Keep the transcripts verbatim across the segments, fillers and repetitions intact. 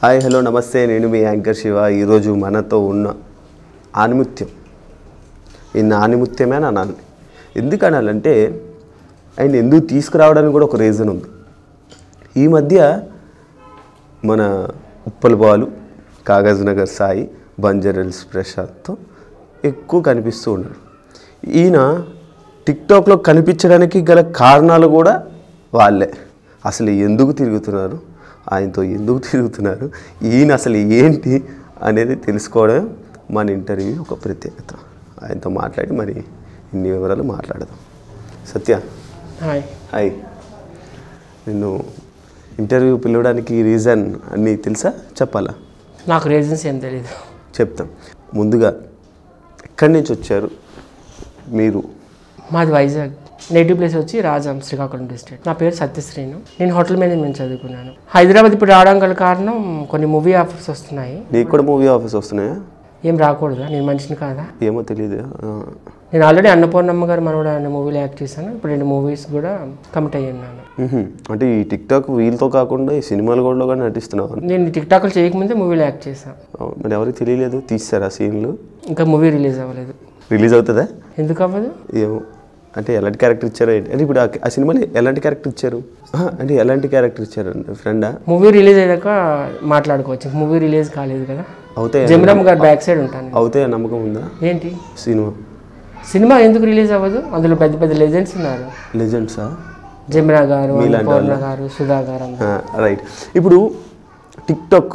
Hi hello నమస్తే, నేను మీ anchor Shiva. ఈరోజు మనతో ఉన్న ఆనిముత్యం. ఈ ఆనిముత్యమే అని అనాలి. ఎందుకు అనాలంటే ఆయన ఎందుకు తీసుకురావడానికి కూడా ఒక రీజన్ ఉంది. ఈ మధ్య మన ఉప్పల్ బాలు, కాగజ్ నగర్ సాయి, బంజారాహిల్స్ ప్రశాంత్తో ఎక్కువ కనిపిస్తూ ఉన్నాడు. ఈయన టిక్టాక్లో కనిపించడానికి గల కారణాలు కూడా వాళ్ళే. అసలు ఎందుకు తిరుగుతున్నారు, ఆయనతో ఎందుకు తిరుగుతున్నారు, ఈయన అసలు ఏంటి అనేది తెలుసుకోవడం మన ఇంటర్వ్యూ ఒక ప్రత్యేకత. ఆయనతో మాట్లాడి మరి ఇన్ని వివరాలు మాట్లాడదాం. సత్య, హాయ్. హాయ్. నిన్ను ఇంటర్వ్యూ పిలవడానికి రీజన్ అన్నీ తెలుసా, చెప్పాలా? నాకు రీజన్స్ ఏం తెలీదు. చెప్తాం. ముందుగా ఎక్కడి నుంచి వచ్చారు మీరు? మాది వైజాగ్. నేటివ్ ప్లేస్ వచ్చి రాజాం, శ్రీకాకుళం డిస్ట్రిక్ట్. నా పేరు సత్యశ్రీను. నేను హోటల్ మేనేజ్మెంట్ చదువుకున్నాను. హైదరాబాద్ ఇప్పుడు రావడం గల కారణం కొన్ని మూవీ ఆఫర్స్ వస్తున్నాయి. నీకు కూడా మూవీ ఆఫర్స్ వస్తున్నాయా? ఏం రాకూడదా? నేను మనిషిని కాదా? ఏమో తెలియదు. నేను ఆల్రెడీ అన్నపూర్ణమ్మ గారు మనోడు అనే మూవీలో యాక్ట్ చేశాను. ఇప్పుడు రెండు మూవీస్ కూడా కమిట్ అయ్యి ఉన్నాను. అంటే ఈ టిక్టాక్ వీళ్ళతో కాకుండా ఈ సినిమాలు కూడా కూడా నటిస్తున్నావు? నేను టిక్టాక్లు చేయకముందే మూవీలో యాక్ట్ చేశాను. మరి ఎవరికి తెలియలేదు? తీసారా సీన్లు? ఇంకా మూవీ రిలీజ్ అవ్వలేదు. రిలీజ్ అవుతుందా? ఎందుకు అవ్వదు? ఏమో. అంటే ఎలాంటి క్యారెక్టర్ ఇచ్చారు ఏంటి? అంటే ఇప్పుడు ఆ సినిమాలో ఎలాంటి క్యారెక్టర్ ఇచ్చారు? అంటే ఎలాంటి క్యారెక్టర్ ఇచ్చారు? ఫ్రెండా? మూవీ రిలీజ్ అయ్యాక మాట్లాడుకోవచ్చు. మూవీ రిలీజ్ కాలేదు కదా. అవుతాయి. జమరమ్మ గారు బ్యాక్ సైడ్ ఉంటాను. అవుతాయి నమ్మకం ఉందా? ఏంటి సినిమా? సినిమా ఎందుకు రిలీజ్ అవ్వదు? అందులో పెద్ద పెద్ద లెజెండ్స్ ఉన్నారు. లెజెండ్సా? జమునా గారు, పూర్ణ గారు, సుధా గారు. రైట్. ఇప్పుడు టిక్టాక్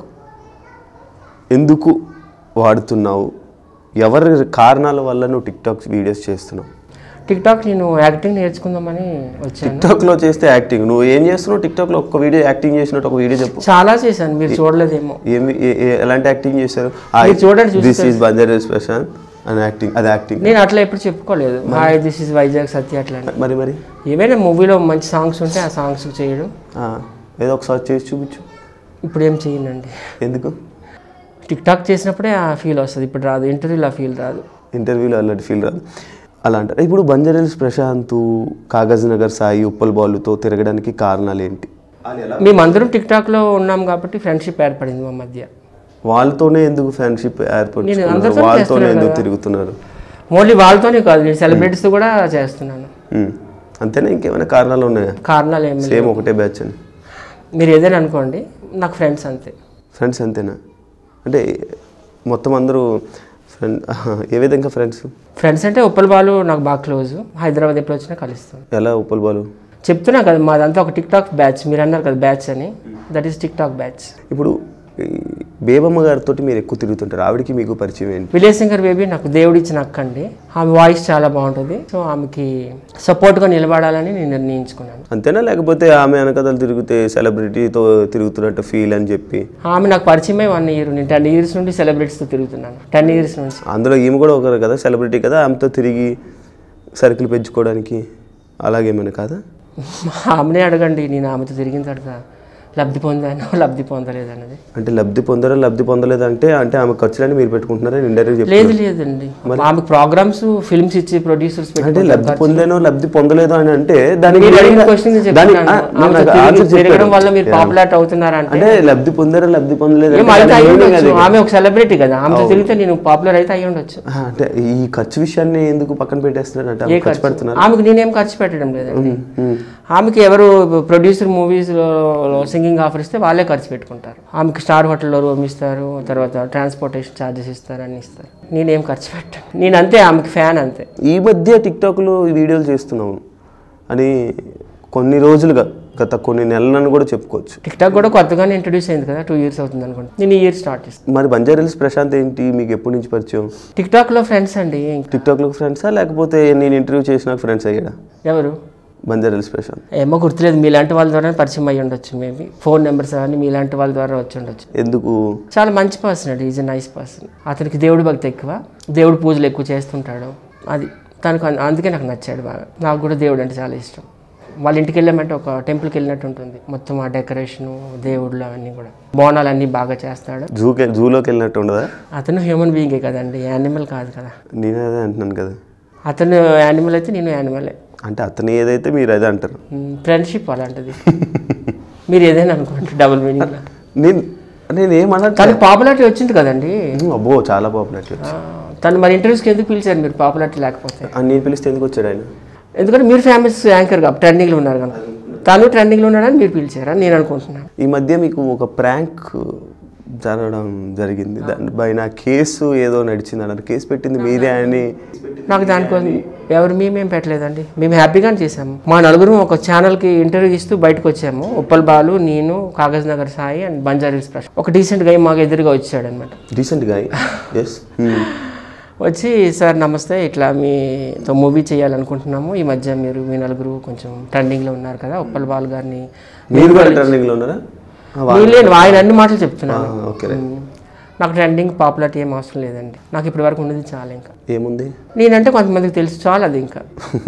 ఎందుకు వాడుతున్నావు? ఎవరి కారణాల వల్ల నువ్వు టిక్టాక్ వీడియోస్ చేస్తున్నావు? టిక్టాక్ నేను యాక్టింగ్ నేర్చుకుందామని వచ్చాను. టిక్టాక్లో చేస్తే యాక్టింగ్ నువ్వు ఏం చేస్తున్నావు? టిక్టాక్లో ఒక వీడియో యాక్టింగ్ చేసినట్టు ఒక వీడియో చెప్పు. చాలా చేశాను, మీరు చూడలేదేమో. ఏమి ఎలాంటి యాక్టింగ్ చేశారు? చూడండి. దిస్ ఈజ్ బంజారాహిల్స్ ప్రశాంత్ అని యాక్టింగ్. అది యాక్టింగ్. నేను అట్లా ఎప్పుడు చెప్పుకోలేదు. Hi this is Vizag Satya అట్లా. మరి మరి ఏమైనా మూవీలో మంచి సాంగ్స్ ఉంటే ఆ సాంగ్స్ చేయడం. ఏదో ఒకసారి చేసి చూపించు. ఇప్పుడు ఏం చేయనండి. ఎందుకు? టిక్టాక్ చేసినప్పుడే ఆ ఫీల్ వస్తుంది, ఇప్పుడు రాదు. ఇంటర్వ్యూలో ఆ ఫీల్ రాదు. ఇంటర్వ్యూలో అలాంటి ఫీల్ రాదు. అలా అంటారు. ఇప్పుడు బంజారాహిల్స్ ప్రశాంత్, కాగజ్ నగర్ సాయి, ఉప్పల్ బాలుతో తిరగడానికి కారణాలు ఏంటి? మేమందరం టిక్టాక్లో ఉన్నాం కాబట్టి ఫ్రెండ్షిప్ ఏర్పడింది మా మధ్య. వాళ్ళతోనే ఎందుకు ఫ్రెండ్షిప్ ఏర్పడింది? వాళ్ళతోనే ఎందుకు తిరుగుతున్నారు? ఓన్లీ వాళ్ళతోనే కాదు, నేను సెలబ్రిటీస్ కూడా చేస్తున్నాను. అంతేనా? ఇంకేమైనా కారణాలు ఉన్నాయా? కారణాలు ఏమి? సేమ్ ఒకటే బ్యాచ్ అని మీరు ఏదైనా అనుకోండి, నాకు ఫ్రెండ్స్ అంతే. ఫ్రెండ్స్ అంతేనా? అంటే మొత్తం అందరూ ఫ్రెండ్? ఏ విధంగా ఫ్రెండ్స్? ఫ్రెండ్స్ అంటే ఉప్పల్ బాలు నాకు బాగా క్లోజ్. హైదరాబాద్ ఎప్పుడు వచ్చినా కలుస్తాం. ఎలా ఉప్పల్ బాలు? చెప్తున్నా కదా, మాదంతా ఒక టిక్ టాక్ బ్యాచ్. మీరు అన్నారు కదా బ్యాచ్ అని, that is TikTok batch. ఇప్పుడు బేబమ్మ గారితో మీరు ఎక్కువ తిరుగుతుంటారు. ఆవిడకి మీకు పరిచయం ఏంటి? విలేజ్ సింగర్ బేబీ నాకు దేవుడిచ్చిన అక్క అండి. ఆమె వాయిస్ చాలా బాగుంటుంది. సో ఆమెకి సపోర్ట్గా నిలబడాలని నేను నిర్ణయించుకున్నాను. అంతేనా? లేకపోతే ఆమె వెనకథలు తిరిగితే సెలబ్రిటీతో తిరుగుతున్నట్టు ఫీల్ అని చెప్పి? ఆమె నాకు పరిచయమే వన్ ఇయర్. నేను టెన్ ఇయర్స్ నుండి సెలబ్రిటీస్తో తిరుగుతున్నాను. టెన్ ఇయర్స్ నుంచి. అందులో ఈమె కూడా ఒకరు కదా, సెలబ్రిటీ కదా. ఆమెతో తిరిగి సర్కిల్ పెంచుకోవడానికి అలాగేమైనా కాదా? ఆమెనే అడగండి, నేను ఆమెతో తిరిగిన తర్వాత లబ్ధి పొందాను, లబ్ధి పొందలేదు అన్నది. అంటే లబ్ధి పొందరా లబ్ధి పొందలేదు అంటే అంటే ఆమె ఖర్చులని మీరు పెట్టుకుంటున్నారా? ఇండైరెక్ట్ లేదు లేదండి, ఆమె ప్రోగ్రామ్స్ ఫిల్మ్స్ ఇచ్చి ప్రొడ్యూసర్స్ అంటే లబ్ధి పొందానో లబ్ధి పొందలేదు అని అంటే దానికి వల్ల మీరు పాపులర్ అవుతున్నారా అంటే లబ్ధి పొందారా లబ్ధి పొందలేదు. ఆమె ఒక సెలబ్రిటీ కదా, ఆమెతో తిరిగితే నేను పాపులర్ అయితే అయ్యి ఉండొచ్చు. అంటే ఈ ఖర్చు విషయాన్ని ఎందుకు పక్కన పెట్టేస్తున్నారు అంటే ఖర్చు పెడుతున్నారు? ఆమెకు నేనేం ఖర్చు పెట్టడం లేదండి. ఆమెకి ఎవరు ప్రొడ్యూసర్ మూవీస్ సింగింగ్ ఆఫర్ ఇస్తే వాళ్ళే ఖర్చు పెట్టుకుంటారు. ఆమెకి స్టార్ హోటల్లో రూమ్ ఇస్తారు, తర్వాత ట్రాన్స్పోర్టేషన్ ఛార్జెస్ ఇస్తారు, అన్ని ఇస్తారు. నేనేం ఖర్చు పెట్టాను. నేను అంతే, ఆమెకి ఫ్యాన్ అంతే. ఈ మధ్య టిక్టాక్లో వీడియోలు చేస్తున్నావు అని కొన్ని రోజులుగా, గత కొన్ని నెలలను కూడా చెప్పుకోవచ్చు. టిక్టాక్ కూడా కొత్తగానే ఇంట్రడ్యూస్ అయింది కదా, టూ ఇయర్స్ అవుతుంది అనుకోండి. నేను ఈ ఇయర్ స్టార్ట్ చేస్తాను. మరి బంజారాహిల్స్ ప్రశాంత్ ఏంటి, మీకు ఎప్పటి నుంచి పరిచయం? టిక్టాక్లో ఫ్రెండ్స్ అండి. టిక్టాక్లో ఫ్రెండ్సా లేకపోతే నేను ఇంటర్వ్యూ చేసినాక ఫ్రెండ్స్ అయ్యాడా? ఎవరు? బంజారాహిల్స్ ప్రశాంత్. ఏమో గుర్తులేదు, మీలాంటి వాళ్ళ ద్వారా పరిచయం అయ్యి ఉండొచ్చు. మేబీ ఫోన్ నెంబర్స్ అని మీలాంటి వాళ్ళ ద్వారా వచ్చి ఉండొచ్చు. ఎందుకు? చాలా మంచి పర్సన్ అండి, ఈజ్ ఎ నైస్ పర్సన్. అతనికి దేవుడి భక్తి ఎక్కువ, దేవుడి పూజలు ఎక్కువ చేస్తుంటాడు. అది తనకు, అందుకే నాకు నచ్చాడు బాగా. నాకు కూడా దేవుడు అంటే చాలా ఇష్టం. వాళ్ళ ఇంటికి వెళ్ళామంటే ఒక టెంపుల్కి వెళ్ళినట్టు ఉంటుంది. మొత్తం ఆ డెకరేషను, దేవుళ్ళు అవన్నీ కూడా, బోనాలు అన్నీ బాగా చేస్తాడు. జూకి జూలోకి వెళ్ళినట్టు ఉండదా? అతను హ్యూమన్ బీయింగే కదండి, యానిమల్ కాదు కదా. నేను అదే అంటున్నాను కదా. అతను యానిమల్ అయితే నేను యానిమలే. అంటే అతను ఏదైతే మీరు అదే అంటారు. ఫ్రెండ్షిప్ అలాంటిది. మీరు ఏదైనా అనుకోండి, డబుల్ మీనింగ్. నేను నేను ఏమన్నా తనకి పాపులారిటీ వచ్చింది కదండి. అబ్బో చాలా పాపులారిటీ వచ్చింది. తను మరి ఇంటర్వ్యూస్కి ఎందుకు పిలిచారు మీరు పాపులారిటీ లేకపోతే? నేను పిలిస్తే ఎందుకు వచ్చాడు ఆయన? ఎందుకంటే మీరు ఫేమస్ యాంకర్ కాబట్టి ట్రెండింగ్లో ఉన్నారు కనుక. తను ట్రెండింగ్లో ఉన్నాడని మీరు పిలిచారా నేను అనుకుంటున్నాను. ఈ మధ్య మీకు ఒక ప్రాంక్ జరగడం జరిగింది, దానిపైన కేసు ఏదో నడిచింది అన్నారు. కేసు పెట్టింది మీరే అని. నాకు దానికోసం ఎవరు మేమేం పెట్టలేదండి, మేము హ్యాపీగానే చేసాము. మా నలుగురు ఒక ఛానల్కి ఇంటర్వ్యూ ఇస్తూ బయటకు వచ్చాము. ఉప్పల్ బాలు, నేను, కాగజ్ నగర్ సాయి అండ్ బంజారీస్ ప్రశ్న. ఒక డీసెంట్ గా మాకు ఎదురుగా వచ్చాడు అనమాట. డీసెంట్ గా వచ్చి సార్ నమస్తే, ఇట్లా మీతో మూవీ చేయాలనుకుంటున్నాము. ఈ మధ్య మీరు మీ నలుగురు కొంచెం ట్రెండింగ్లో ఉన్నారు కదా, ఉప్పల్ బాలు గారిని. మీరు కూడా ట్రెండింగ్లో ఉన్నారా? లేదు, ఆయన అన్ని మాటలు చెప్తున్నాను. నాకు ట్రెండింగ్ పాపులారిటీ ఏం అవసరం లేదండి, నాకు ఇప్పటి వరకు ఉన్నది చాలా. ఇంకా ఏముంది నేనంటే కొంతమందికి తెలుసు చాలు, అది ఇంకా.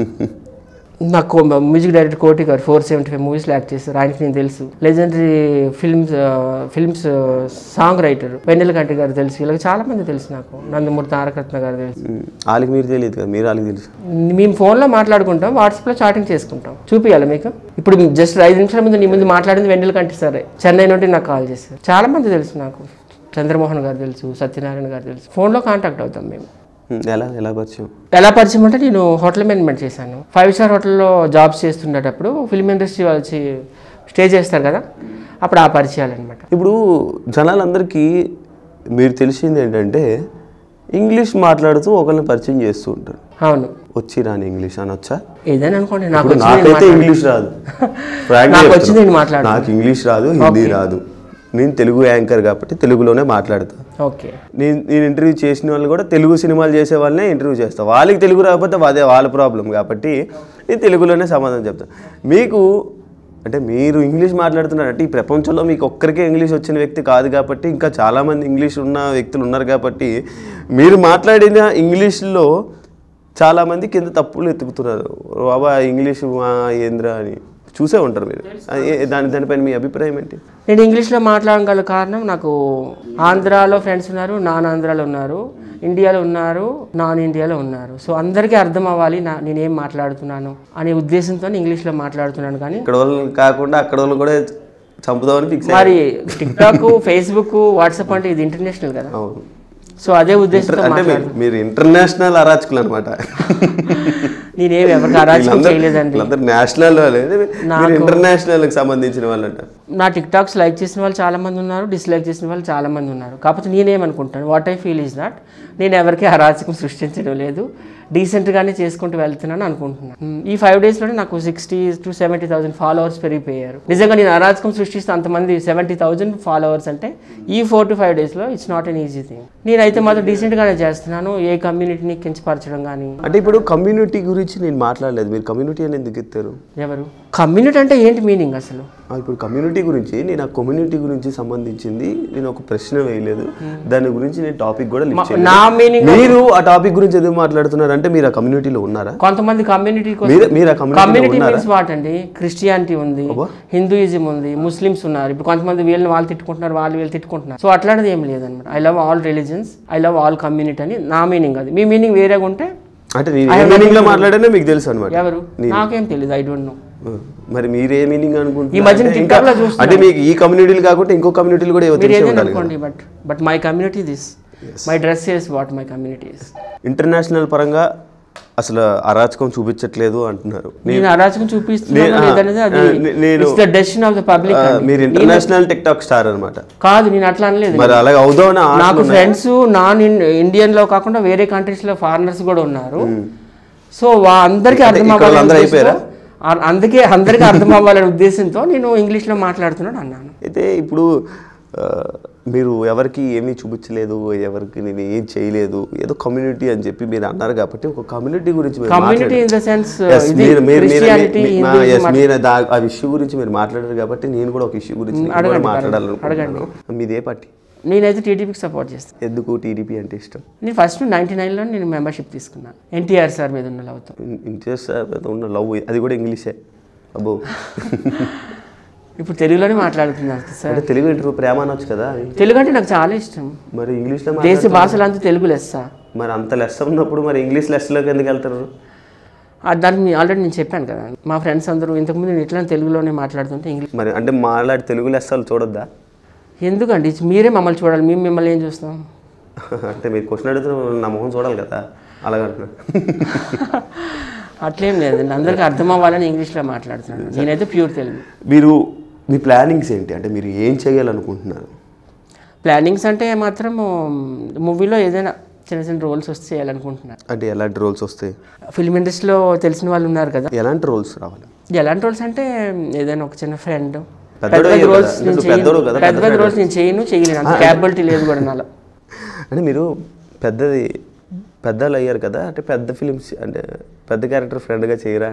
నాకు music director Koti garu four seventy five మూవీస్లో యాక్ట్ చేస్తారు, ఆయనకి నేను తెలుసు. Legendary films films song writer Vennelakanti garu తెలుసు. వీళ్ళకి చాలా మంది తెలుసు. నాకు నందమూరి తారకరత్న గారు తెలుసు. వాళ్ళకి మీరు తెలియదు కదా, మీరు వాళ్ళకి తెలుసు. మేము ఫోన్లో మాట్లాడుకుంటాం, వాట్సాప్లో చాటింగ్ చేసుకుంటాం. చూపించాలి మీకు. ఇప్పుడు జస్ట్ ఐదు నిమిషాల ముందు నీ ముందు మాట్లాడింది వెన్నెల కంటి సరే, చెన్నై నుండి నాకు కాల్ చేశారు. చాలా మంది తెలుసు నాకు. చంద్రమోహన్ గారు తెలుసు, సత్యనారాయణ గారు తెలుసు. ఫోన్లో కాంటాక్ట్ అవుతాం మేము. ఎలా ఎలా పరిచయం ఎలా పరిచయం అంటే నేను హోటల్ మేనేజ్మెంట్ చేశాను. ఫైవ్ స్టార్ హోటల్లో జాబ్స్ చేస్తుండేటప్పుడు ఫిల్మ్ ఇండస్ట్రీ వాళ్ళు వచ్చి స్టే చేస్తారు కదా, అప్పుడు ఆ పరిచయాలు అనమాట. ఇప్పుడు జనాలందరికీ మీరు తెలిసింది ఏంటంటే ఇంగ్లీష్ మాట్లాడుతూ ఒకరిని పరిచయం చేస్తూ ఉంటారు. అవును, వచ్చి రాని ఇంగ్లీష్ అనొచ్చా? ఏదైనా అనుకోండి. నాకు నాకైతే ఇంగ్లీష్ రాదు, నాకు వచ్చి నేను మాట్లాడు. నాకు ఇంగ్లీష్ రాదు, హిందీ రాదు. నేను తెలుగు యాంకర్ కాబట్టి తెలుగులోనే మాట్లాడతాను. ఓకే, నేను నేను ఇంటర్వ్యూ చేసిన వాళ్ళు కూడా తెలుగు సినిమాలు చేసే వాళ్ళనే ఇంటర్వ్యూ చేస్తాను. వాళ్ళకి తెలుగు రాకపోతే అదే వాళ్ళ ప్రాబ్లం కాబట్టి నేను తెలుగులోనే సమాధానం చెప్తాను. మీకు అంటే మీరు ఇంగ్లీష్ మాట్లాడుతున్నారంటే ఈ ప్రపంచంలో మీకు ఒక్కరికే ఇంగ్లీష్ వచ్చిన వ్యక్తి కాదు కాబట్టి ఇంకా చాలామంది ఇంగ్లీష్ ఉన్న వ్యక్తులు ఉన్నారు కాబట్టి మీరు మాట్లాడిన ఇంగ్లీష్లో చాలామంది కింద తప్పులు ఎత్తుకుతున్నారు. బాబా ఇంగ్లీష్ ఏంద్రా అని చూసే ఉంటారు మీరు. దాని దానిపైన మీ అభిప్రాయం ఏంటి? నేను ఇంగ్లీష్లో మాట్లాడగల కారణం, నాకు ఆంధ్రాలో ఫ్రెండ్స్ ఉన్నారు, నాన్ ఆంధ్రాలో ఉన్నారు, ఇండియాలో ఉన్నారు, నాన్ ఇండియాలో ఉన్నారు. సో అందరికీ అర్థం అవ్వాలి నా నేనేం మాట్లాడుతున్నాను అనే ఉద్దేశంతో ఇంగ్లీష్లో మాట్లాడుతున్నాను. కానీ ఇక్కడ వాళ్ళు కాకుండా అక్కడ వాళ్ళు కూడా చంపుదామని ఫిక్స్. మరి టిక్ టాక్, ఫేస్బుక్, వాట్సాప్ అంటే ఇది ఇంటర్నేషనల్ కదా. అవును. సో అదే ఉద్దేశంతో మీరు ఇంటర్నేషనల్ అరాచకులు అనమాట. నేనేమి ఎవరికి అరాచకం చేయలేదండి. నేషనల్ ఇంటర్నేషనల్ కి సంబంధించిన వాళ్ళు అంటారు. నా టిక్ టాక్స్ లైక్ చేసిన వాళ్ళు చాలా మంది ఉన్నారు, డిస్లైక్ చేసిన వాళ్ళు చాలా మంది ఉన్నారు. కాకపోతే నేనేమనుకుంటాను, what I feel is that నేను ఎవరికి అరాచకం సృష్టించడం లేదు, డీసెంట్గానే చేసుకుంటూ వెళ్తున్నాను అనుకుంటున్నాను. ఈ ఫైవ్ డేస్లోనే నాకు sixty two seventy thousand followers పెరిగిపోయారు. నిజంగా నేను అరాచకం సృష్టిస్తే అంతమంది సెవెంటీ థౌసండ్ ఫాలోవర్స్ అంటే ఈ ఫోర్ టు ఫైవ్ డేస్లో it's not an easy thing. నేనైతే మాత్రం డీసెంట్గానే చేస్తున్నాను, ఏ కమ్యూనిటీని కించపరచడం కానీ. అంటే ఇప్పుడు కమ్యూనిటీ గురించి నేను మాట్లాడలేదు, మీరు కమ్యూనిటీ అని ఎందుకు ఎత్తారు? ఎవరు కమ్యూనిటీ అంటే ఏంటి మీనింగ్ అసలు? ఇప్పుడు కమ్యూనిటీ గురించి నేను ఆ కమ్యూనిటీ గురించి సంబంధించింది నేను ఒక ప్రశ్న వేయలేదు, దాని గురించి నేను టాపిక్ కూడా లిస్ట్ చేయలేదు. నా మీనింగ్ మీరు ఆ టాపిక్ గురించి ఎందుకు మాట్లాడుతున్నారు అంటే మీరు ఆ కమ్యూనిటీలో ఉన్నారా? కొంతమంది కమ్యూనిటీ కమ్యూనిటీ మీన్స్ వాట్ అండి, క్రిస్టియానిటీ ఉంది, హిందూయిజం ఉంది, ముస్లిమ్స్ ఉన్నారు. ఇప్పుడు కొంతమంది వీళ్ళని వాళ్ళు తిట్టుకుంటున్నారు, వాళ్ళు వీళ్ళు తిట్టుకుంటున్నారు. సో అట్లాంటిది ఏం లేదన్నమాట. I love all religions, I love all community అని నా మీనింగ్. అది మీ మీనింగ్ వేరేగా ఉంటే అంటే నేను మాట్లాడనే మీకు తెలుసు అనమాట. ఎవరు? నాకేం తెలియదు, ఐ డోంట్ నో. మరి మీరే మీనింగ్ అనుకుంటున్నారు? ఈ మధ్య టిక్టాక్ లో చూస్తున్నా అంటే మీకు ఈ కమ్యూనిటీలు కాకుండా ఇంకో కమ్యూనిటీలు కూడా అనుకోండి. But but my community this, my dress is what my community is. International పరంగా అసలు అరాచకం చూపించట్లేదు అంటున్నారు. నేను అరాచకం చూపిస్తున్నాను లేదనేది అది it's the decision of the public. మీరు ఇంటర్నేషనల్ టిక్ టాక్ స్టార్ అన్నమాట. కాదు, నేను అట్లా అనలేదు. మరి అలాగే అవుదామని నాకు ఫ్రెండ్స్ నాన్ ఇండియన్ లో కాకుండా వేరే కంట్రీస్ లో ఫారినర్స్ కూడా ఉన్నారు. సో అందరికీ అర్థం అవ్వాలి, అందుకే అందరికీ అర్థం అవ్వాలనే ఉద్దేశంతో నేను ఇంగ్లీష్లో మాట్లాడుతున్నాను అన్నాను. అయితే ఇప్పుడు మీరు ఎవరికి ఏమీ చూపించలేదు, ఎవరికి నేను ఏం చేయలేదు, ఏదో కమ్యూనిటీ అని చెప్పి మీరు అన్నారు కాబట్టి ఒక కమ్యూనిటీ గురించి కమ్యూనిటీ ఇన్ ద సెన్స్ మీరు ఆ ఇష్యూ గురించి మీరు మాట్లాడారు కాబట్టి నేను కూడా ఒక ఇష్యూ గురించి మాట్లాడాలనుకుంటున్నాను. మీదే పార్టీ? నేనైతే టీడీపీకి సపోర్ట్ చేస్తాను. ఎందుకు టీడీపీ అంటే ఇష్టం? నేను ఫస్ట్ నైన్టీ నైన్లో నేను మెంబర్షిప్ తీసుకున్నాను. ఎన్టీఆర్ సార్ మీద ఉన్న లవ్తో. ఎన్టీఆర్ సార్ మీద ఉన్న లవ్, అది కూడా ఇంగ్లీషే. అబ్బో, ఇప్పుడు తెలుగులోనే మాట్లాడుతున్నారు సార్. తెలుగు ఇంటర్వ్యూ ప్రేమ అనొచ్చు కదా. తెలుగు అంటే నాకు చాలా ఇష్టం. మరి ఇంగ్లీష్లో దేశ భాషలు అంతా తెలుగు లెస్స. మరి అంత లెస్స ఉన్నప్పుడు మరి ఇంగ్లీష్ లెస్సలోకి ఎందుకు వెళ్తారు? దానికి ఆల్రెడీ నేను చెప్పాను కదా, మా ఫ్రెండ్స్ అందరూ ఇంతకుముందు నేను ఎట్లా తెలుగులోనే మాట్లాడుతుంటే ఇంగ్లీష్. మరి అంటే మాట్లాడి తెలుగు లెస్సలు చూడొద్దా? ఎందుకండి మీరే మమ్మల్ని చూడాలి, మేము మిమ్మల్ని ఏం చూస్తాం? అంటే మీరు క్వశ్చన్ అడిగితే నా మొహం చూడాలి కదా, అలాగంటున్నా. అట్లేం లేదండి, అందరికీ అర్థం అవ్వాలని ఇంగ్లీష్లో మాట్లాడుతున్నాను, నేనైతే ప్యూర్ తెలుగు. మీరు మీ ప్లానింగ్స్ ఏంటి, అంటే మీరు ఏం చేయాలనుకుంటున్నారు? ప్లానింగ్స్ అంటే మాత్రం మూవీలో ఏదైనా చిన్న చిన్న రోల్స్ వస్తే చేయాలనుకుంటున్నాను. అంటే ఎలాంటి రోల్స్ వస్తాయి? ఫిల్మ్ ఇండస్ట్రీలో తెలిసిన వాళ్ళు ఉన్నారు కదా. ఎలాంటి రోల్స్ రావాలి? ఎలాంటి రోల్స్ అంటే ఏదైనా ఒక చిన్న ఫ్రెండ్. పెద్ద పెద్ద రోల్స్ రోల్స్ నేను నేను చేయను, చేయను, పెద్ద పెద్ద రోల్స్ నేను చేయను, చేయలేను, అంత క్యాపబిలిటీ లేదు కూడా నాలో. అంటే మీరు పెద్దది పెద్దలు అయ్యారు కదా, అంటే పెద్ద ఫిలిమ్స్ అంటే పెద్ద క్యారెక్టర్ ఫ్రెండ్గా చేయరా?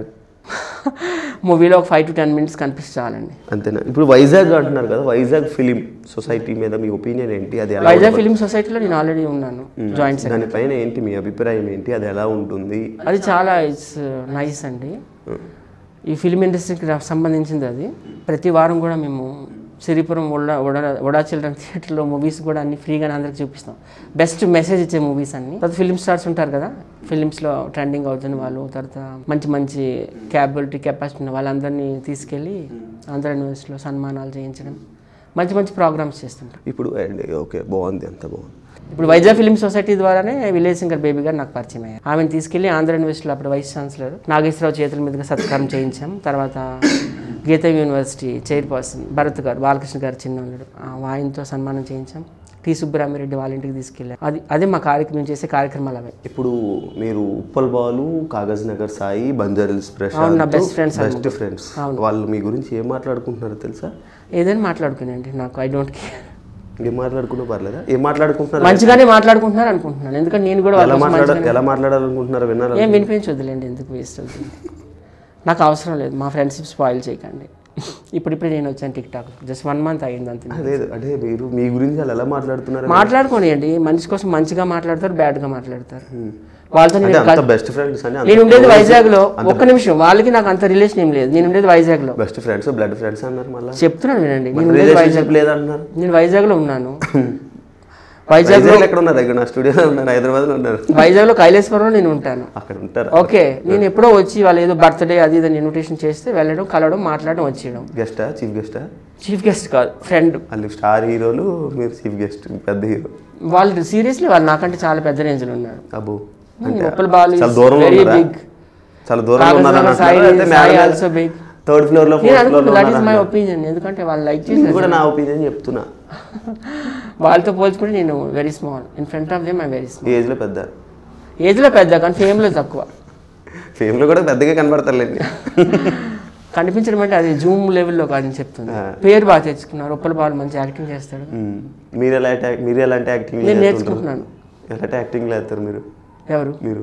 మూవీలో ఒక ఫైవ్ టు టెన్ మినిట్స్ కనిపించాలండి, అంతేనా? ఇప్పుడు వైజాగ్ అంటున్నారు కదా, వైజాగ్ ఫిలిం సొసైటీ మీద మీ ఒపీనియన్ ఏంటి? అది ఎలా? వైజాగ్ ఫిలిం సొసైటీలో నేను ఆల్రెడీ ఉన్నాను జాయింట్ సెక్రటరీ. దానిపైన ఏంటి మీ అభిప్రాయం ఏంటి? అది ఎలా ఉంటుంది? అది చాలా ఇట్స్ నైస్ అండి. ఈ ఫిలిం ఇండస్ట్రీకి సంబంధించింది అది. ప్రతి వారం కూడా మేము సిరిపురం వడా వడా వడా చిల్డ్రన్ థియేటర్లో మూవీస్ కూడా అన్ని ఫ్రీగానే అందరికి చూపిస్తాం. బెస్ట్ మెసేజ్ ఇచ్చే మూవీస్ అన్ని. తర్వాత ఫిలిం స్టార్స్ ఉంటారు కదా, ఫిలిమ్స్లో ట్రెండింగ్ అవుతున్న వాళ్ళు, తర్వాత మంచి మంచి క్యాపబిలిటీ కెపాసిటీ ఉన్న వాళ్ళందరినీ తీసుకెళ్ళి ఆంధ్ర యూనివర్సిటీలో సన్మానాలు చేయించడం, మంచి మంచి ప్రోగ్రామ్స్ చేస్తుంటాం. ఇప్పుడు ఓకే, బాగుంది, అంత బాగుంది. ఇప్పుడు వైజాగ్ ఫిలిం సొసైటీ ద్వారానే విలేజ్ సింగర్ బేబీ గారు నాకు పరిచయం అయ్యారు. ఆమెను తీసుకెళ్లి ఆంధ్ర యూనివర్సిటీలో అప్పుడు వైస్ ఛాన్సలర్ నాగేశ్వరరావు చేతుల మీదుగా సత్కారం చేయించాం. తర్వాత గీతా యూనివర్సిటీ చైర్పర్సన్ భరత్ గారు, బాలకృష్ణ గారు చిన్నోళ్ళు, ఆయనతో సన్మానం చేయించాం. టి సుబ్బరామిరెడ్డి వాళ్ళ ఇంటికి తీసుకెళ్ళాం. అది అదే మా కార్యక్రమం చేసే కార్యక్రమాలు అవే. ఇప్పుడు మీరు ఉప్పల్ బాలు, కాగజ్ నగర్ సాయి, బంజారిల్స్ ప్రశాంత్ నా బెస్ట్ ఫ్రెండ్స్ బెస్ట్ ఫ్రెండ్స్ వాళ్ళు మీ గురించి ఏం మాట్లాడుకుంటున్నారో తెలుసా? ఏదైనా మాట్లాడుకునండి, నాకు ఐ డోంట్ కేర్. ఏం మాట్లాడుకున్నా పర్లేదా? ఏం మాట్లాడుకుంటున్నారు? మంచిగానే మాట్లాడుకుంటున్నారు అనుకుంటున్నాను, ఎందుకంటే నేను కూడా ఎలా మాట్లాడాలి ఎలా మాట్లాడాలనుకుంటున్నారు విన్నారా? ఏం వినిపించొద్దులేండి, ఎందుకు వేస్ట్ అవుతుంది, నాకు అవసరం లేదు. మా ఫ్రెండ్షిప్ స్పాయిల్ చేయకండి. ఇప్పుడిప్పుడు నేను వచ్చాను TikTok, just one month అయ్యింది అంతే. లేదు అంటే మీరు మీ గురించి వాళ్ళు ఎలా మాట్లాడుతున్నారు? మాట్లాడుకోనియండి, మనిషి కోసం మంచిగా మాట్లాడతారు, బ్యాడ్గా మాట్లాడతారు. వాళ్ళతో బెస్ట్ ఫ్రెండ్స్ అని నేను ఉండేది వైజాగ్ లో. ఒక్క నిమిషం, వాళ్ళకి నాకు అంత రిలేషన్ ఏం లేదు. నేను ఉండేది వైజాగ్ లో. బెస్ట్ ఫ్రెండ్స్ బ్లడ్ ఫ్రెండ్స్ అన్నారు, మళ్ళీ చెప్తున్నాను వినండి. నేను ఉండేది వైజాగ్ లేదన్నారు. నేను వైజాగ్ లో ఉన్నాను. వైజాగ్ లో ఎక్కడ ఉన్నారు? దగ్గర నా స్టూడియోలో ఉన్నారు, హైదరాబాద్ లో ఉన్నారు. వైజాగ్ లో కైలాసపురంలో నేను ఉంటాను. అక్కడ ఉంటారు. ఓకే, నేను ఎప్పుడో వచ్చి వాళ్ళు ఏదో బర్త్డే అది ఇది ఇన్విటేషన్ చేస్తే వెళ్ళడం, కలవడం, మాట్లాడడం, వచ్చేయడం. గెస్టా? చీఫ్ గెస్టా? చీఫ్ గెస్ట్ కాదు, ఫ్రెండ్. వాళ్ళు స్టార్ హీరోలు, మీరు చీఫ్ గెస్ట్, పెద్ద హీరో. వాళ్ళు సీరియస్లీ వాళ్ళు నాకంటే చాలా పెద్ద రేంజ్ లో ఉన్నారు. అబ్బో, ఉప్పల్ బాలు చాలా దూరంలో ఉన్నారా? చాలా దూరంలో ఉన్నారా? థర్డ్ ఫ్లోర్ లో దట్ ఈస్ మై ఒపీనియన్. ఎందుకంటే వాళ్ళు లైక్ చేసి కూడా నా ఒపీనియన్ చెప్తున్నా. వాళ్ళతో పోల్చుకుంటే నేను very small, in front of them I very small. Age లో పెద్ద, ఏజ్ లో పెద్ద కానీ ఫేమ్ లో తక్కువ. ఫేమ్ లో కూడా పెద్దగా కనబడతారులేండి. కనిపించడం అంటే అది జూమ్ లెవెల్లో కాదని చెప్తుంది. పేరు బాగా తెచ్చుకున్నారు, ఉప్పల్ బాలు మంచి యాక్టింగ్ చేస్తాడు. మీరు ఎలా మీరు ఎలాంటి యాక్టింగ్ నేను నేర్చుకుంటున్నాను? ఎలాంటి యాక్టింగ్ లేస్తారు మీరు? ఎవరు? మీరు.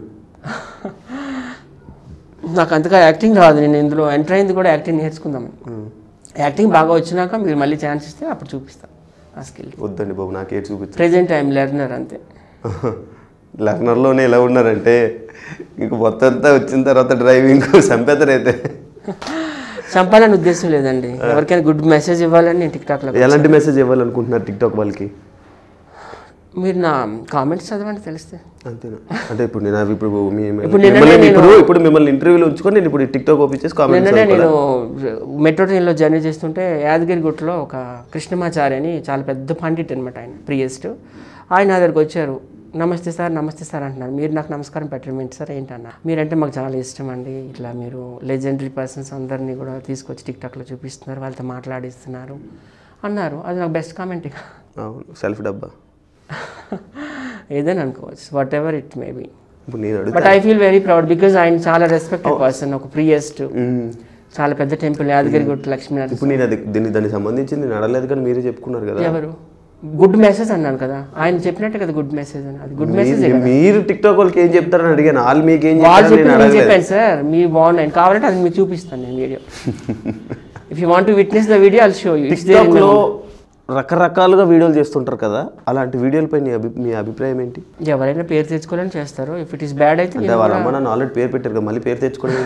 నాకు అంతగా యాక్టింగ్ రాదు, నేను ఇందులో ఎంటర్ అయింది కూడా యాక్టింగ్ నేర్చుకుందామని. యాక్టింగ్ బాగా వచ్చినాక మీరు మళ్ళీ ఛాన్స్ ఇస్తే అప్పుడు చూపిస్తాను ఆ స్కిల్. వద్దండి బాబు, నాకే చూపించు. ప్రెజెంట్ ఐఎమ్ లెర్నర్ అంతే. లెర్నర్లోనే ఎలా ఉన్నారంటే ఇంక మొత్తం అంతా వచ్చిన తర్వాత డ్రైవింగ్ చంపేతారైతే. చంపాలని ఉద్దేశం లేదండి, ఎవరికైనా గుడ్ మెసేజ్ ఇవ్వాలని నేను టిక్ టాక్లో. ఎలాంటి మెసేజ్ ఇవ్వాలనుకుంటున్నారు టిక్ టాక్ వాళ్ళకి? మీరు నా కామెంట్స్ చదవండి తెలిస్తే. అంతేనా? అంటే ఇప్పుడు నేను ఇప్పుడు ఇప్పుడు ఇప్పుడు మిమ్మల్ని ఇంటర్వ్యూలో ఉంచుకొని నేను ఇప్పుడు టిక్ టాక్ ఓపెన్ చేసి కామెంట్స్. నిన్ననే నేను మెట్రో ట్రైన్లో జర్నీ చేస్తుంటే యాదగిరిగుట్టలో ఒక కృష్ణమాచారి అని చాలా పెద్ద పండిట్ అనమాట, ఆయన ప్రియస్ట్. ఆయన నా దగ్గరికి వచ్చారు, నమస్తే సార్ నమస్తే సార్ అంటున్నారు. మీరు నాకు నమస్కారం పెట్టడం ఏంటి సార్ ఏంటన్నా? మీరంటే మాకు చాలా ఇష్టం అండి, ఇట్లా మీరు లెజెండరీ పర్సన్స్ అందరినీ కూడా తీసుకొచ్చి టిక్ టాక్లో చూపిస్తున్నారు, వాళ్ళతో మాట్లాడిస్తున్నారు అన్నారు. అది నాకు బెస్ట్ కామెంట్. అవును, సెల్ఫ్ డబ్బా ఏదైనా అనుకోవచ్చు, whatever it may be. But but I feel very proud because ఆయన చాలా రెస్పెక్టెడ్ పర్సన్, ఒక ప్రియస్ట్, చాలా పెద్ద టెంపుల్ యాదగిరిగుట్ట లక్ష్మీనారాయణ. ఇప్పుడు నేను అది దీన్ని దానికి సంబంధించి నేను అడగలేదు కానీ మీరే చెప్పుకున్నారు కదా. ఎవరు? గుడ్ మెసేజ్ అన్నాను కదా, ఆయన చెప్పినట్టే కదా గుడ్ మెసేజ్ అని. అది గుడ్ మెసేజ్. మీరు టిక్ టాక్ వాళ్ళకి ఏం చెప్తారని అడిగాను, వాళ్ళు మీకు ఏం చెప్పాను సార్, మీరు బాగున్నాయి కావాలంటే అది మీకు చూపిస్తాను నేను video. If you want to witness the video I'll show you. TikTok లో రకరకాలుగా వీడియోలు చేస్తుంటారు కదా, అలాంటి వీడియోలపై మీ అభిప్రాయం ఏంటి? ఎవరైనా పేరు తెచ్చుకోవాలని చేస్తారు, ఇఫ్ ఇట్ ఈస్ బ్యాడ్ అయితే. వాళ్ళ అమ్మ నన్ను ఆల్రెడీ పేరు పెట్టారు కదా, మళ్ళీ పేరు తెచ్చుకోవడం.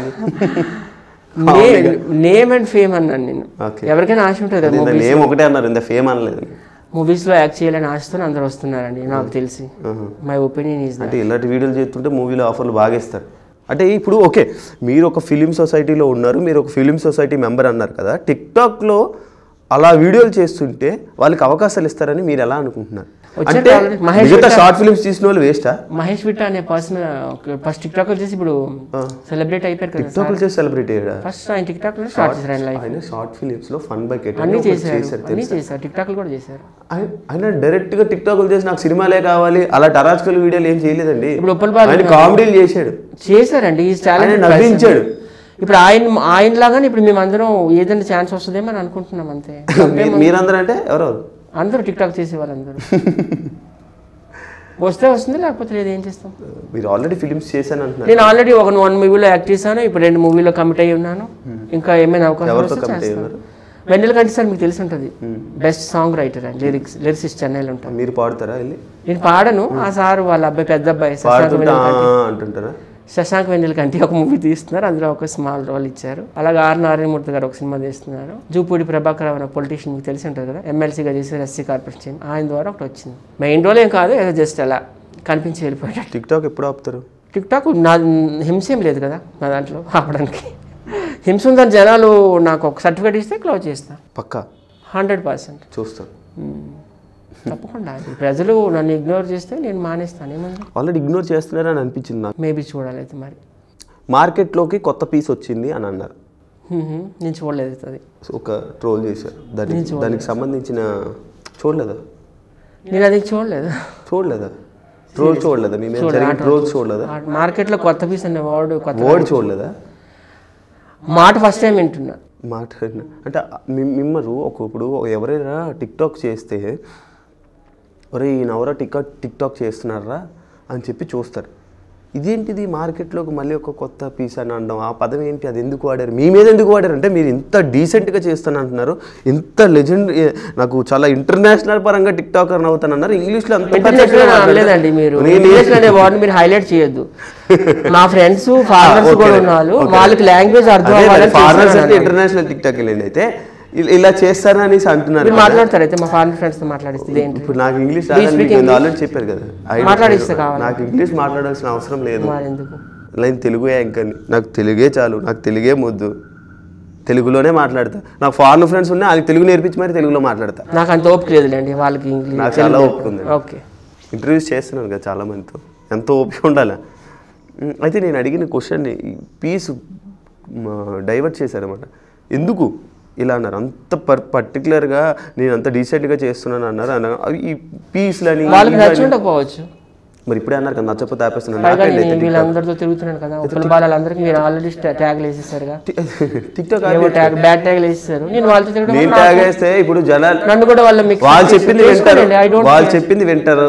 నేమ్ అండ్ ఫేమ్ అన్నాను నేను. ఎవరికైనా ఆశ ఉంటుంది కదా, నేమ్ ఒకటే అన్నారు, ఇంత ఫేమ్ అనలేదు. మూవీస్లో యాక్ట్ చేయాలని ఆశతో అందరూ వస్తున్నారండి నాకు తెలిసి. మై ఒపీనియన్ ఈజ్ అంటే ఇలాంటి వీడియోలు చేస్తుంటే మూవీలో ఆఫర్లు బాగా ఇస్తారు. అంటే ఇప్పుడు ఓకే, మీరు ఒక ఫిలిం సొసైటీలో ఉన్నారు, మీరు ఒక ఫిలిం సొసైటీ మెంబర్ అన్నారు కదా, టిక్ టాక్లో అలా వీడియోలు చేస్తుంటే వాళ్ళకి అవకాశాలు ఇస్తారని మీరు ఎలా అనుకుంటున్నారు? వచ్చారు అంటే already. మహేష్ మిగతా విట్ట- షార్ట్ ఫిల్మ్స్ తీసిన వాళ్ళు వేస్టా? మహేష్ విట్ట అనే పర్సన్ ఫస్ట్ టిక్ టాక్ చేసి ఇప్పుడు సెలబ్రేట్ అయిపోయారు కదా టిక్టాక్ చేసి సెలబ్రిటీ అయ్యాడా? ఫస్ట్ ఆయన టిక్ టాక్ లో స్టార్ట్ చేశారు ఆయన లైఫ్ ఆయన షార్ట్ ఫిలిమ్స్ లో ఫన్ బకెట్ అన్ని చేశారు అన్ని చేశారు టిక్ టాక్ కూడా చేశారు. ఆయన డైరెక్ట్ గా టిక్ టాక్ చేసి నాకు సినిమాలే కావాలి అలా టరాజ్కల్ వీడియోలు ఏం చేయలేదండి. ఇప్పుడు ఉప్పల్ బాలు ఆయన కామెడీలు చేశాడు, చేశారండి ఈ ఆయన టాలెంట్ నవ్వించాడు. ఇప్పుడు ఆయన ఆయన లాగానే ఇప్పుడు మేము అందరం ఏదైనా ఛాన్స్ వస్తుందేమో అని అనుకుంటున్నాం అంతే. మీ- మీరందరూ అంటే ఎవరెవరు? అందరూ టిక్ టాక్ చేసే వాళ్ళందరూ వస్తే వస్తుంది లేకపోతే లేదు, ఏం చేస్తాం. మీరు ఆల్రెడీ ఫిలిమ్స్ చేశాను అంటున్నారు. నేను ఆల్రెడీ ఒక వన్ మూవీలో యాక్ట్ చేశాను, ఇప్పుడు రెండు మూవీలో కమిట్ అయ్యి ఉన్నాను. ఇంకా ఏమైనా అవకాశం ఎవరితో వస్తే కమిట్ అయ్యి చేస్తాను. ఉన్నారు? వెన్నెల కంటి సార్ మీకు తెలిసి ఉంటుంది, best song writer and lyrics lyrics చెన్నైలో ఉంటాను. మీరు పాడతారా వెళ్ళి? నేను పాడను, ఆ సార్ వాళ్ళ అబ్బాయి పెద్ద అబ్బాయి శశాంక్ పాడుతుంటా వెన్నెల కంటి అంటుంటారా? శశాంక్ వెన్నెల కంటి ఒక మూవీ తీస్తున్నారు, అందులో ఒక స్మాల్ రోల్ ఇచ్చారు. అలాగే ఆర్ నారాయణమూర్తి గారు ఒక సినిమా తీస్తున్నారు. జూపూడి ప్రభాకర్ రావు పొలిటీషియన్ మీకు తెలిసి ఉంటుంది కదా, ఎమ్మెల్సీగా చేసి ఎస్సీ కార్పొరేషన్, ఆయన ద్వారా ఒకటి వచ్చింది. మెయిన్ రోల్ ఏం కాదు, ఏదో జస్ట్ అలా కనిపించి వెళ్ళిపోయాడు. టిక్ టాక్ ఎప్పుడు ఆపుతారు? టిక్ టాక్ నా హింస ఏం లేదు కదా నా దాంట్లో ఆపడానికి. హింస ఉందని జనాలు నాకు ఒక సర్టిఫికేట్ ఇస్తే క్లోజ్ చేస్తాను పక్కా హండ్రెడ్ పర్సెంట్ చూస్తాను. తప్పకుండా. ప్రజలు నన్ను ఇగ్నోర్ చేస్తే నేను మానేస్తాను, ఏముంది. ఆల్రెడీ ఇగ్నోర్ చేస్తున్నారని అనిపించింది నాకు. మేబీ చూడాలి అయితే మరి. మార్కెట్లోకి కొత్త పీస్ వచ్చింది అని అన్నారు, మ్మ్. నేను చూడలేదు అది. సో ఒక ట్రోల్ చేశారు దానికి, దానికి సంబంధించిన చూడలేదా? నేను అది చూడలేదు చూడలేదా? ట్రోల్ చూడలేదా? మీ మీద జరిగిన ట్రోల్ చూడలేదా? మార్కెట్లో కొత్త పీస్ అనే వర్డ్ కొత్త వర్డ్ చూడలేదా? మాట ఫస్ట్ టైం వింటున్నా. మాట్లాడిన అంటే మీ- మిమ్మరు ఒక ఇప్పుడు ఎవరైనా టిక్ టాక్ చేస్తే ఒరే ఈయన ఎవరో టిక్ టిక్ టాక్ చేస్తున్నారా అని చెప్పి చూస్తారు. ఇదేంటిది మార్కెట్లోకి మళ్ళీ ఒక కొత్త పీస్ అని అనడం, ఆ పదం ఏంటి, అది ఎందుకు వాడారు, మీ మీద ఎందుకు వాడారు అంటే మీరు ఇంత డీసెంట్గా చేస్తాను అంటున్నారు, ఇంత లెజెండ్, నాకు చాలా ఇంటర్నేషనల్ పరంగా టిక్ టాకర్ అవుతాను అన్నారు, ఇంగ్లీష్లో అంత లేదండి. మీరు ఇంగ్లీష్ అనే వర్డ్ మీరు హైలైట్ చేయొద్దు. మా ఫ్రెండ్స్ ఫారినర్స్ కూడా ఉన్నారు, వాళ్ళకి లాంగ్వేజ్ అర్థం అవ్వాలని ఫారినర్స్ అంటే ఇంటర్నేషనల్ టిక్ టాక్ వెళ్ళండి అయితే ఇ- ఇలా చేస్తారని అంటున్నారు. మీరు మాట్లాడతారు అయితే మా ఫారినర్ ఫ్రెండ్స్ తో మాట్లాడిస్తే ఏంటి? ఇప్పుడు నాకు ఇంగ్లీష్ రాదని మీకు ఆల్రెడీ చెప్పారు కదా, I- మాట్లాడిస్తే కావాలి. నాకు ఇంగ్లీష్ మాట్లాడాల్సిన అవసరం లేదు, మరి ఎందుకు? నేను తెలుగు యాంకర్ని, నాకు తెలుగే చాలు, నాకు తెలుగే ముద్దు, తెలుగులోనే మాట్లాడతా. నాకు ఫారిన్ ఫ్రెండ్స్ ఉన్నాయి, వాళ్ళకి తెలుగు నేర్పించి మరి తెలుగులో మాట్లాడతా. నాకు అంత ఓపిక లేదులేండి, వాళ్ళకి ఇంగ్లీష్ నాకు చాలా ఓపిక ఉంది. ఓకే. ఇంటర్వ్యూస్ చేస్తున్నాను కదా చాలా మందితో, ఎంతో ఓపిక ఉండాలి. ఉమ్, అయితే నేను అడిగిన క్వశ్చన్ని పీస్ డైవర్ట్ చేశారన్నమాట. ఎందుకు ఇలా అన్నారు? అంత పర్ పర్టికులర్గా నేను అంత డీసెంట్గా చేస్తున్నాను అన్నారు. అన్నారు అవి ఈ పీస్లని వాళ్ళకి నచ్చి ఉండకపోవచ్చు. మరి ఇప్పుడే అన్నారు కదా నచ్చకపోతే ఆపేస్తున్నాను. పైగా నేను వీళ్ళందరితో తిరుగుతున్నాను కదా, ఉప్పల బాలందరికీ మీరు ఆల్రెడీ ట్యాగ్లు వేసేసారుగా, టిక్ టాక్ ఏవో ట్యాగ్ బ్యాడ్ ట్యాగ్లు వేసేసారు. నేను వాళ్ళతో తిరగడం నేను ట్యాగ్ వేస్తే ఇప్పుడు జనాలు నన్ను కూడా వాళ్ళ మిక్స్ వాళ్ళు చెప్పింది వింటారు, ఐ డోంట్ వాళ్ళు చెప్పింది వింటారు.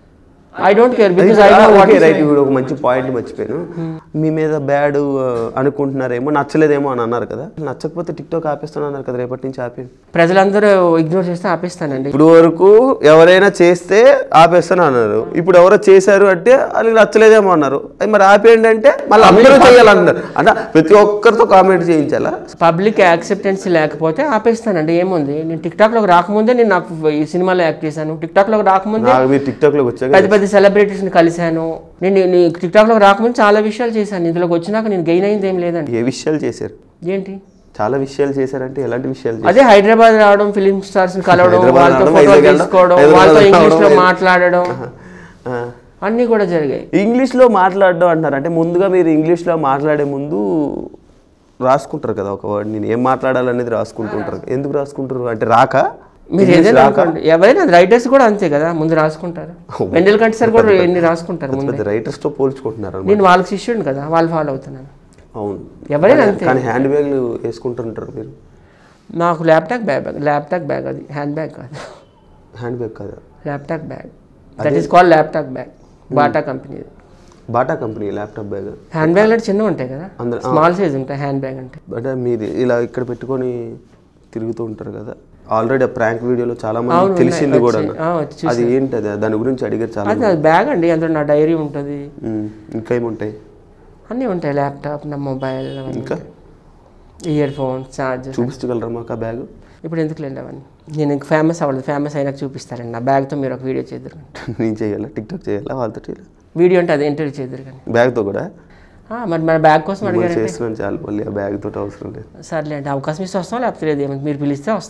I don't care because I know what right. ఇప్పుడు ఒక మంచి పాయింట్ మర్చిపోయాను, మీ మీద బ్యాడ్ అనుకుంటున్నారేమో, నచ్చలేదేమో అని అన్నారు కదా, నచ్చకపోతే టిక్ టాక్ ఆపేస్తాను అన్నారు కదా, రేపటి నుంచి ఆపేయండి. ప్రజలందరూ ఇగ్నోర్ చేస్తే ఆపేస్తానండి. ఇప్పుడు వరకు ఎవరైనా చేస్తే ఆపేస్తాను అన్నారు, ఇప్పుడు ఎవరో చేశారు అంటే వాళ్ళకి నచ్చలేదేమో అన్నారు, అది మరి ఆపేయండి అంటే మళ్ళీ అందరూ చేయాలన్నారు. అంటే ప్రతి ఒక్కరితో కామెంట్ చేయించాలా? పబ్లిక్ యాక్సెప్టెన్స్ లేకపోతే ఆపేస్తానండి, ఏముంది. నేను టిక్ టాక్ లోకి రాకముందే నేను నాకు ఈ సినిమాలో యాక్ట్ చేశాను, టిక్ టాక్ లోకి రాకముందే నాకు మీరు టిక్ టాక్ లోకి వచ్చాక పెద్ద పెద్ద సెలబ్రిటీస్ని కలిశాను. నేను టిక్ టాక్ లోకి రాకముందు చాలా విషయాలు చేశాను, ఇందులోకి వచ్చినాక నేను గెయిన్ అయింది ఏం లేదండి. ఏ విషయాలు చేశారు? ఏంటి చాలా విషయాలు చేశారంటే ఎలాంటి విషయాలు చేశారు? అదే హైదరాబాద్ రావడం, ఫిలిం స్టార్స్ ని కలవడం, హైదరాబాద్ వాళ్ళతో రావడం, ఫోటో వైజాగ్ వెళ్ళడం, తీసుకోవడం, హైదరాబాద్ వాళ్ళతో రావడం, ఇంగ్లీష్ లో వైజాగ్. మాట్లాడడం, ఆ. అన్నీ కూడా జరిగాయి. ఇంగ్లీష్లో మాట్లాడడం అంటారు అంటే ముందుగా మీరు ఇంగ్లీష్లో మాట్లాడే ముందు రాసుకుంటారు కదా ఒక వర్డ్, నేను ఏం మాట్లాడాలనేది రాసుకుంటుంటారు. ఎందుకు రాసుకుంటారు అంటే రాక? మీరు ఏదైనా అనుకోండి, ఎవరైనా రైటర్స్ కూడా అంతే కదా, ముందు రాసుకుంటారు. వెన్నెల కంటి సార్ కూడా ఎన్ని రాసుకుంటారు ముందు. పెద్ద రైటర్స్తో పోల్చుకుంటున్నారు. నేను వాళ్ళకి శిష్యుడు కదా, వాళ్ళు ఫాలో అవుతున్నాను. అవును, ఎవరైనా అంతే. కానీ హ్యాండ్ బ్యాగ్లు వేసుకుంటుంటారు మీరు. నాకు ల్యాప్టాప్ బ్యాగ్ ల్యాప్టాప్ బ్యాగ్ అది హ్యాండ్ బ్యాగ్ కాదు, హ్యాండ్ బ్యాగ్ కాదు, laptop bag. That is called laptop bag, Bata company. Bata company laptop bag. Hand bag అంటే చిన్నవి ఉంటాయి కదా, అందరూ స్మాల్ సైజ్ ఉంటాయి హ్యాండ్ బ్యాగ్ అంటే. అంటే మీరు ఇలా ఇక్కడ పెట్టుకొని తిరుగుతూ ఉంటారు కదా, ఆల్రెడీ ప్రాంక్ వీడియోలో చాలా మంది తెలిసింది కూడా. అది ఏంటి అది, దాని గురించి అడిగారు చాలా. అది అది బ్యాగ్ అండి, అందులో నా డైరీ ఉంటుంది, ఇంకా ఏముంటాయి? అన్నీ ఉంటాయి, ల్యాప్టాప్, నా మొబైల్, ఇంకా ఇయర్ ఫోన్స్, ఛార్జర్. చూపించగలరా మాకు ఆ బ్యాగ్? ఇప్పుడు ఎందుకు లేండి అవన్నీ, నేను ఇంక ఫేమస్ అవ్వలేదు, ఫేమస్ అయినాక చూపిస్తారండి. నా బ్యాగ్తో మీరు ఒక వీడియో చేద్దరు. నేను చేయాలా? టిక్ టాక్ చేయాలా వాళ్ళతో? చేయాలి వీడియో అంటే అది ఇంటర్వ్యూ చేద్దరు కానీ. బ్యాగ్తో కూడా మరి మన బ్యాగ్ కోసం అడిగారు చేస్తున్నాను చాలు, మళ్ళీ ఆ బ్యాగ్ తోటి అవసరం లేదు. సర్లే అండి, అవకాశం ఇస్తే వస్తాం, లేకపోతే లేదు, ఏమంటే మీరు పిలిస్తే వస్తాం.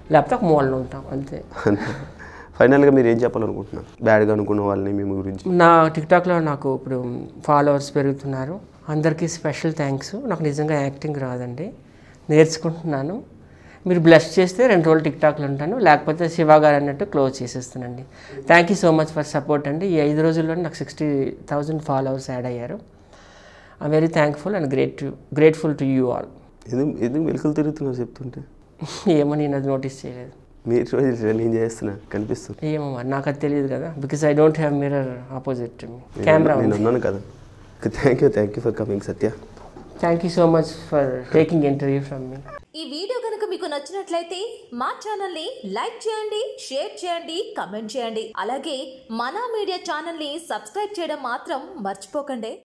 లేకపోతే ఒక మూలన ఉంటాం అంతే. ఫైనల్గా మీరు ఏం చెప్పాలనుకుంటున్నారు బ్యాడ్గా అనుకున్న వాళ్ళని మీ గురించి? నా టిక్టాక్లో నాకు ఇప్పుడు ఫాలోవర్స్ పెరుగుతున్నారు, అందరికీ స్పెషల్ థ్యాంక్స్. నాకు నిజంగా యాక్టింగ్ రాదండి, నేర్చుకుంటున్నాను. మీరు బ్లెస్ చేస్తే రెండు రోజులు టిక్టాక్లో ఉంటాను, లేకపోతే శివ గారు అన్నట్టు క్లోజ్ చేసేస్తానండి. Thank you so much for support అండి. ఈ ఐదు రోజుల్లో నాకు సిక్స్టీ థౌజండ్ ఫాలోవర్స్ యాడ్ అయ్యారు. I very thankful and great grateful to you all. ఎందుకు ఎందుకు మెలకలు తిరుగుతున్నారు చెప్తుంటే? ఏమో నేను అది నోటీస్ చేయలేదు. మీరు నేను చేస్తున్నా కనిపిస్తుంది. ఏమో మరి నాకు అది తెలియదు కదా, because I don't have mirror opposite camera. నేను ఉన్నాను కదా. Thank you thank you for coming Satya. Thank you so much for taking interview from me. ఈ వీడియో కనుక మీకు నచ్చినట్లయితే మా ఛానల్ని లైక్ చేయండి, షేర్ చేయండి, కమెంట్ చేయండి. అలాగే మన మీడియా ఛానల్ని సబ్స్క్రైబ్ చేయడం మాత్రం మర్చిపోకండి.